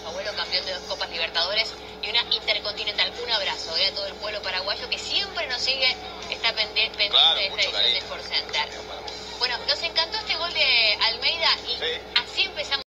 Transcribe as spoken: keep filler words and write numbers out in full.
abuelo campeón de dos Copas Libertadores y una Intercontinental. Un abrazo eh, a todo el pueblo paraguayo que siempre nos sigue, está pendiente, pendiente claro, de esta edición de Sport Center. Bueno, nos encantó este gol de Almeida y sí. Así empezamos.